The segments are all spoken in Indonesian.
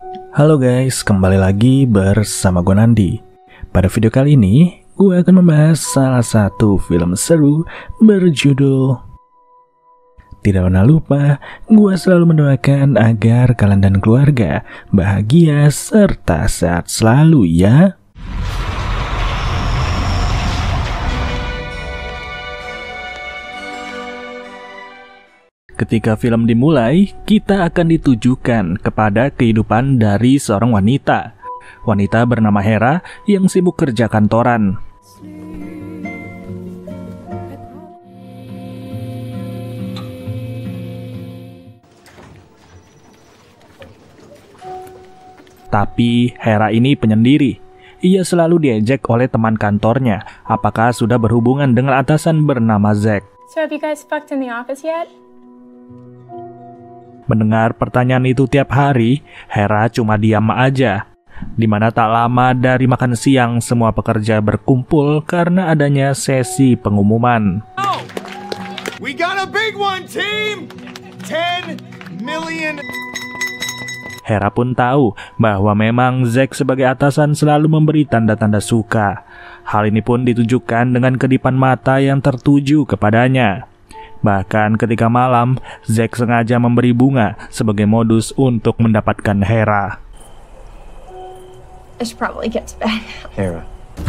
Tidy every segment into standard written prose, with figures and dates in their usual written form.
Halo guys, kembali lagi bersama gue Nandi. Pada video kali ini, gue akan membahas salah satu film seru berjudul. Tidak pernah lupa, gue selalu mendoakan agar kalian dan keluarga bahagia serta sehat selalu ya. Ketika film dimulai, kita akan ditujukan kepada kehidupan dari seorang wanita. Wanita bernama Hera yang sibuk kerja kantoran. Tapi Hera ini penyendiri. Ia selalu diejek oleh teman kantornya apakah sudah berhubungan dengan atasan bernama Zack. So have you guys fucked in the office yet? Mendengar pertanyaan itu tiap hari, Hera cuma diam aja. Dimana tak lama dari makan siang, semua pekerja berkumpul karena adanya sesi pengumuman. Oh, we got a big one, team! 10 million. Hera pun tahu bahwa memang Zack sebagai atasan selalu memberi tanda-tanda suka. Hal ini pun ditunjukkan dengan kedipan mata yang tertuju kepadanya. Bahkan ketika malam, Zack sengaja memberi bunga sebagai modus untuk mendapatkan Hera. I should probably get to bed. Hera.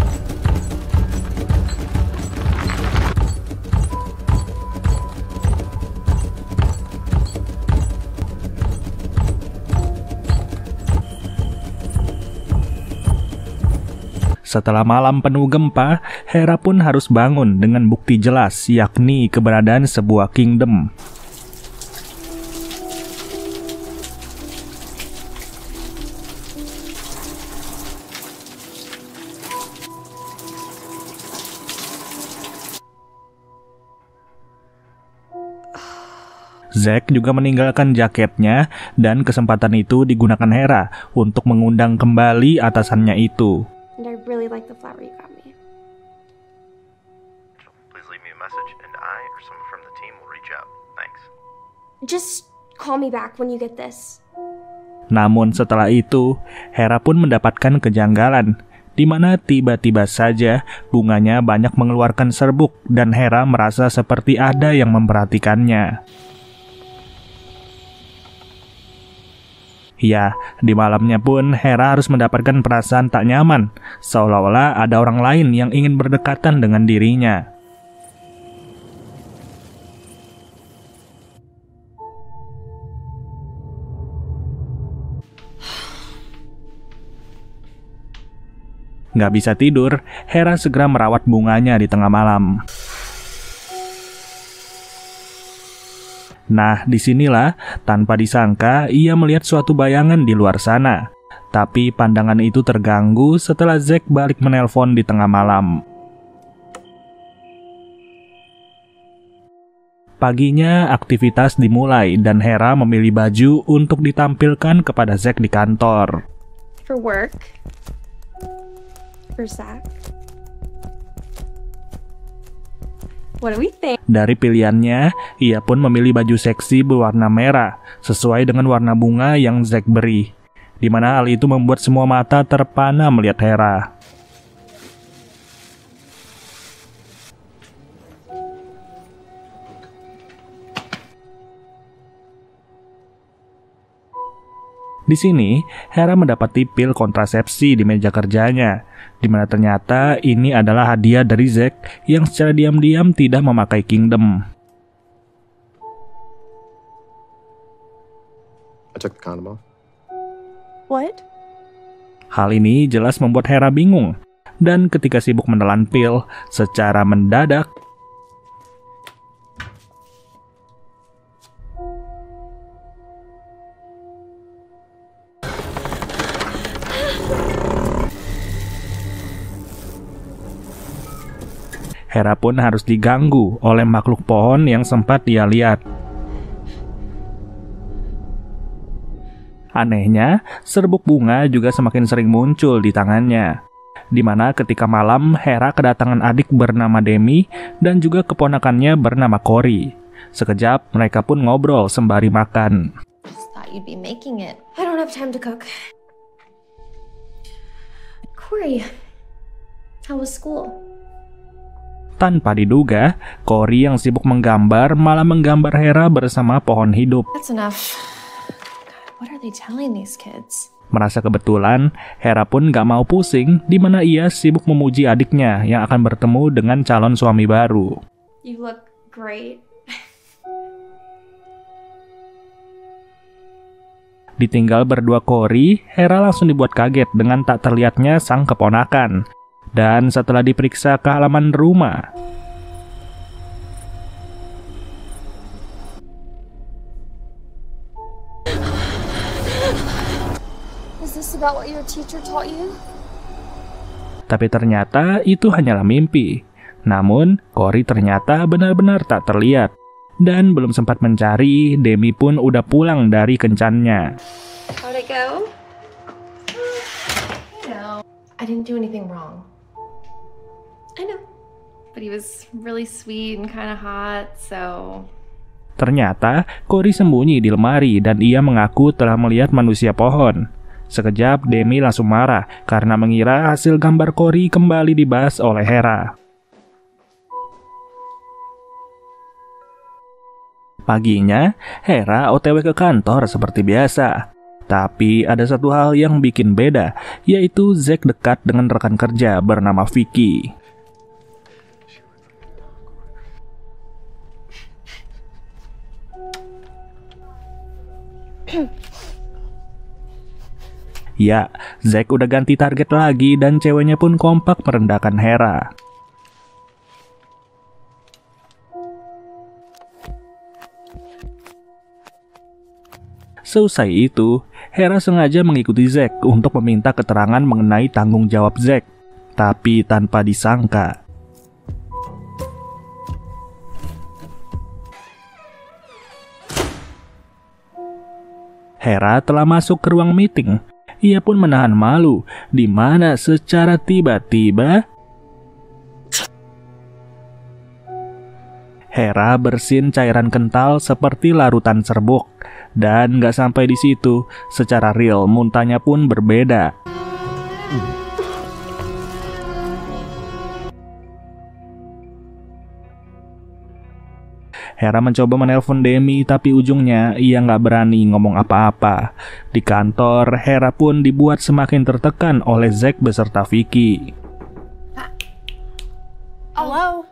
Setelah malam penuh gempa, Hera pun harus bangun dengan bukti jelas, yakni keberadaan sebuah kingdom. Zack juga meninggalkan jaketnya dan kesempatan itu digunakan Hera untuk mengundang kembali atasannya itu. And I really like the flower you got me. Please leave me a message and I or someone from the team will reach out. Thanks. Just call me back when you get this. Namun setelah itu, Hera pun mendapatkan kejanggalan, di mana tiba-tiba saja bunganya banyak mengeluarkan serbuk dan Hera merasa seperti ada yang memperhatikannya. Ya, di malamnya pun Hera harus mendapatkan perasaan tak nyaman, seolah-olah ada orang lain yang ingin berdekatan dengan dirinya. Nggak bisa tidur, Hera segera merawat bunganya di tengah malam. Nah, disinilah tanpa disangka ia melihat suatu bayangan di luar sana. Tapi pandangan itu terganggu setelah Zack balik menelpon di tengah malam. Paginya aktivitas dimulai dan Hera memilih baju untuk ditampilkan kepada Zack di kantor. For work. For Zack. What do we think? Dari pilihannya, ia pun memilih baju seksi berwarna merah, sesuai dengan warna bunga yang Zack beri. Di mana hal itu membuat semua mata terpana melihat Hera. Di sini, Hera mendapati pil kontrasepsi di meja kerjanya, di mana ternyata ini adalah hadiah dari Zack yang secara diam-diam tidak memakai kingdom. I took the condom off. What? Hal ini jelas membuat Hera bingung, dan ketika sibuk menelan pil, secara mendadak Hera pun harus diganggu oleh makhluk pohon yang sempat dia lihat. Anehnya, serbuk bunga juga semakin sering muncul di tangannya. Di mana ketika malam, Hera kedatangan adik bernama Demi dan juga keponakannya bernama Cory. Sekejap, mereka pun ngobrol sembari makan. Just thought you'd be making it. I don't have time to cook. Corey, how was school? Tanpa diduga, Corey yang sibuk menggambar malah menggambar Hera bersama pohon hidup. That's enough. God, what are they telling these kids? Merasa kebetulan, Hera pun gak mau pusing di mana ia sibuk memuji adiknya yang akan bertemu dengan calon suami baru. You look great. Ditinggal berdua Corey, Hera langsung dibuat kaget dengan tak terlihatnya sang keponakan. Dan setelah diperiksa ke halaman rumah, Is this about what your teacher taught you? tapi ternyata itu hanyalah mimpi. Namun, Corey ternyata benar-benar tak terlihat. Dan belum sempat mencari, Demi pun udah pulang dari kencannya. How'd it go? No, I didn't do anything wrong. I know, but he was really sweet and kind of hot, so... Ternyata, Corey sembunyi di lemari dan ia mengaku telah melihat manusia pohon. Sekejap, Demi langsung marah karena mengira hasil gambar Corey kembali dibahas oleh Hera. Paginya, Hera OTW ke kantor seperti biasa. Tapi ada satu hal yang bikin beda, yaitu Zack dekat dengan rekan kerja bernama Vicky. Ya, Zack udah ganti target lagi dan ceweknya pun kompak merendahkan Hera. Seusai itu, Hera sengaja mengikuti Zack untuk meminta keterangan mengenai tanggung jawab Zack. Tapi tanpa disangka, Hera telah masuk ke ruang meeting. Ia pun menahan malu, di mana secara tiba-tiba Hera bersin cairan kental seperti larutan serbuk. Dan gak sampai di situ, secara real muntahnya pun berbeda. Hera mencoba menelpon Demi, tapi ujungnya ia nggak berani ngomong apa-apa. Di kantor, Hera pun dibuat semakin tertekan oleh Zack beserta Vicky. Hello?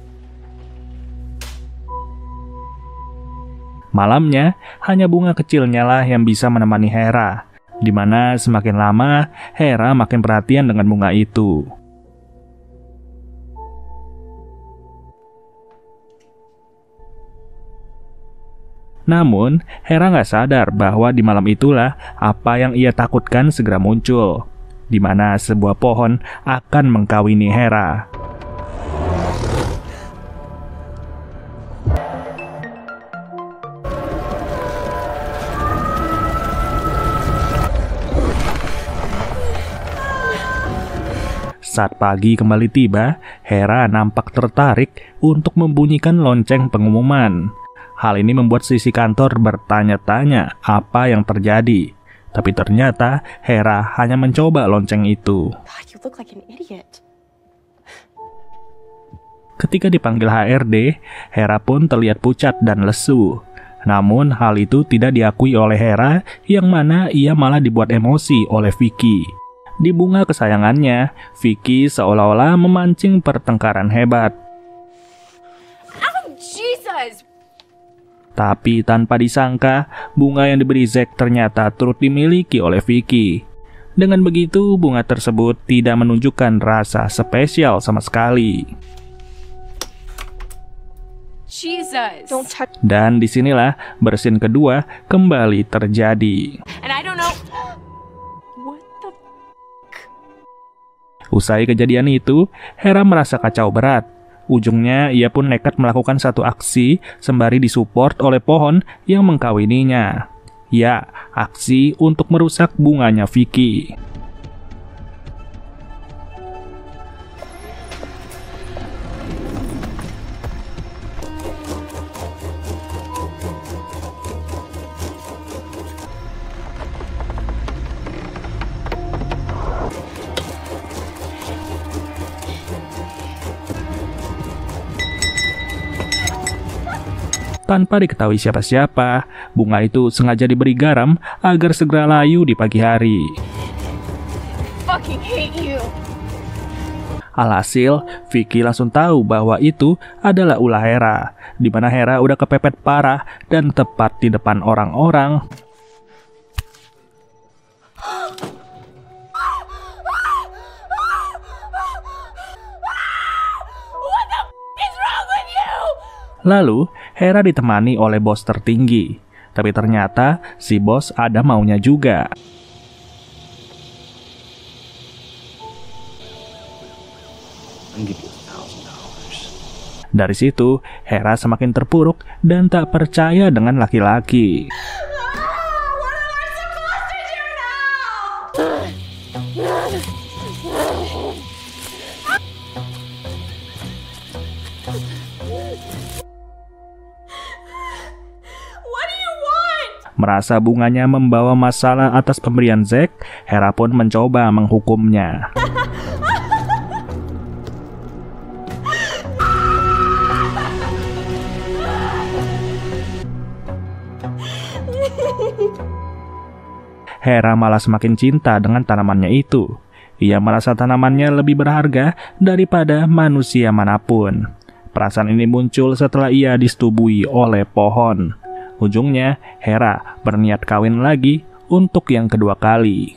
Malamnya, hanya bunga kecilnya lah yang bisa menemani Hera. Dimana semakin lama, Hera makin perhatian dengan bunga itu. Namun, Hera nggak sadar bahwa di malam itulah apa yang ia takutkan segera muncul, di mana sebuah pohon akan mengkawini Hera. Saat pagi kembali tiba, Hera nampak tertarik untuk membunyikan lonceng pengumuman. Hal ini membuat sisi kantor bertanya-tanya apa yang terjadi. Tapi ternyata Hera hanya mencoba lonceng itu. God, you look like an idiot. Ketika dipanggil HRD, Hera pun terlihat pucat dan lesu. Namun hal itu tidak diakui oleh Hera, yang mana ia malah dibuat emosi oleh Vicky. Di bunga kesayangannya, Vicky seolah-olah memancing pertengkaran hebat. Oh, Jesus! Tapi tanpa disangka, bunga yang diberi Zack ternyata turut dimiliki oleh Vicky. Dengan begitu, bunga tersebut tidak menunjukkan rasa spesial sama sekali. Jesus! Don't touch. Dan disinilah bersin kedua kembali terjadi. And I don't know. What the? Usai kejadian itu, Hera merasa kacau berat. Ujungnya, ia pun nekat melakukan satu aksi sembari disupport oleh pohon yang mengkawininya. Ya, aksi untuk merusak bunganya Vicky. Tanpa diketahui siapa-siapa, bunga itu sengaja diberi garam agar segera layu di pagi hari. Fucking hate you. Alhasil, Vicky langsung tahu bahwa itu adalah ulah Hera, di mana Hera udah kepepet parah dan tepat di depan orang-orang. Lalu, Hera ditemani oleh bos tertinggi. Tapi ternyata si bos ada maunya juga. Dari situ, Hera semakin terpuruk dan tak percaya dengan laki-laki. Merasa bunganya membawa masalah atas pemberian Zack, Hera pun mencoba menghukumnya. Hera malah semakin cinta dengan tanamannya itu. Ia merasa tanamannya lebih berharga daripada manusia manapun. Perasaan ini muncul setelah ia disetubui oleh pohon. Ujungnya, Hera berniat kawin lagi untuk yang kedua kali.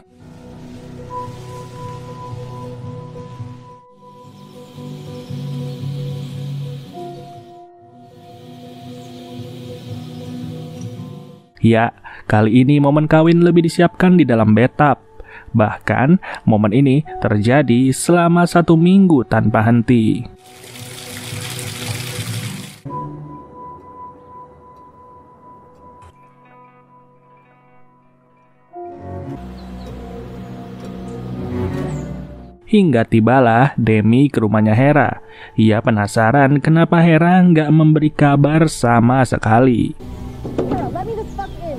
Ya, kali ini momen kawin lebih disiapkan di dalam bathtub. Bahkan, momen ini terjadi selama 1 minggu tanpa henti. Hingga tibalah Demi ke rumahnya Hera. Ia penasaran kenapa Hera nggak memberi kabar sama sekali. Let me the fuck in.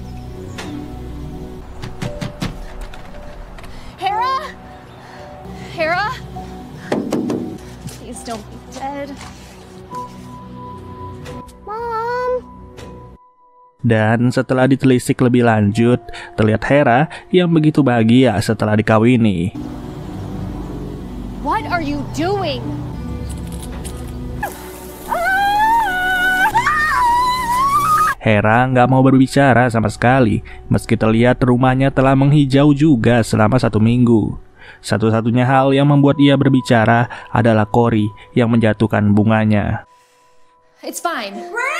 Hera? Hera? Please don't be dead. Mom? Dan setelah ditelisik lebih lanjut, terlihat Hera yang begitu bahagia setelah dikawini. What are you doing? Hera nggak mau berbicara sama sekali, meski terlihat rumahnya telah menghijau juga selama 1 minggu. Satu-satunya hal yang membuat ia berbicara adalah Cory yang menjatuhkan bunganya. It's fine.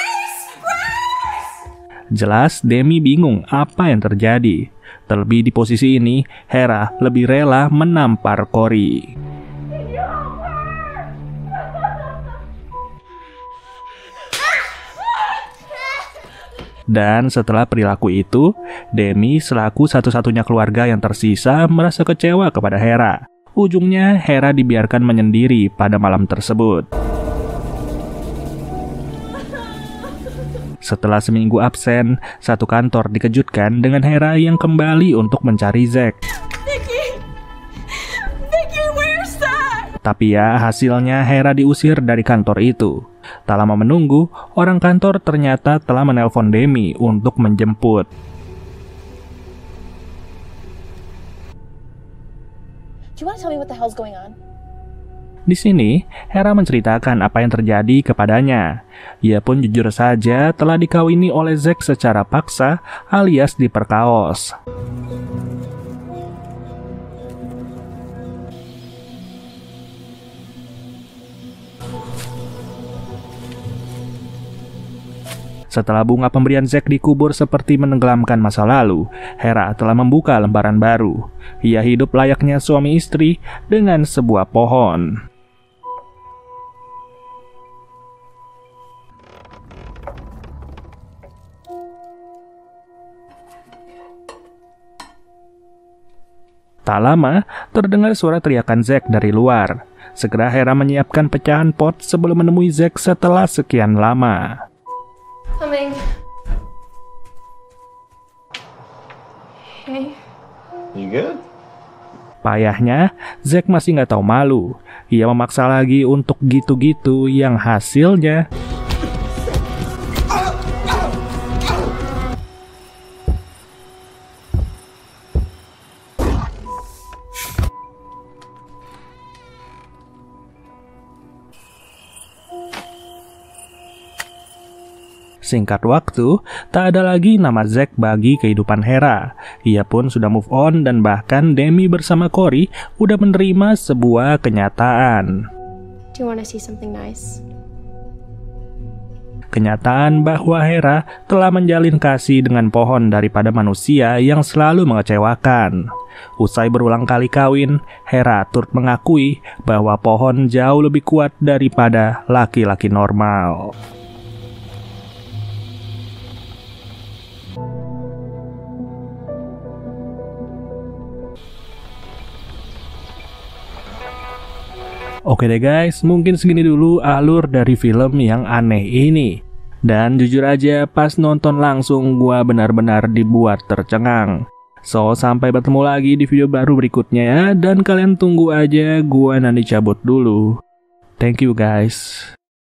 Jelas Demi bingung apa yang terjadi. Terlebih di posisi ini, Hera lebih rela menampar Cory. Dan setelah perilaku itu, Demi selaku satu-satunya keluarga yang tersisa merasa kecewa kepada Hera. Ujungnya, Hera dibiarkan menyendiri pada malam tersebut. Setelah seminggu absen, satu kantor dikejutkan dengan Hera yang kembali untuk mencari Zack. Vicky, where's that? Tapi ya, hasilnya Hera diusir dari kantor itu. Tak lama menunggu, orang kantor ternyata telah menelpon Demi untuk menjemput. Do you want to tell me what the hell's going on? Di sini, Hera menceritakan apa yang terjadi kepadanya. Ia pun jujur saja telah dikawini oleh Zack secara paksa alias diperkaos. Setelah bunga pemberian Zack dikubur seperti menenggelamkan masa lalu, Hera telah membuka lembaran baru. Ia hidup layaknya suami istri dengan sebuah pohon. Tak lama, terdengar suara teriakan Zack dari luar. Segera Hera menyiapkan pecahan pot sebelum menemui Zack setelah sekian lama. Coming. Hey. You good? Payahnya, Zack masih nggak tahu malu. Ia memaksa lagi untuk gitu-gitu yang hasilnya... Singkat waktu, tak ada lagi nama Zack bagi kehidupan Hera. Ia pun sudah move on dan bahkan Demi bersama Cory udah menerima sebuah kenyataan. Do you want to see something nice? Kenyataan bahwa Hera telah menjalin kasih dengan pohon daripada manusia yang selalu mengecewakan. Usai berulang kali kawin, Hera turut mengakui bahwa pohon jauh lebih kuat daripada laki-laki normal. Oke deh guys, mungkin segini dulu alur dari film yang aneh ini. Dan jujur aja pas nonton langsung gua benar-benar dibuat tercengang. So, sampai bertemu lagi di video baru berikutnya ya. Dan kalian tunggu aja, gua nanti cabut dulu. Thank you guys.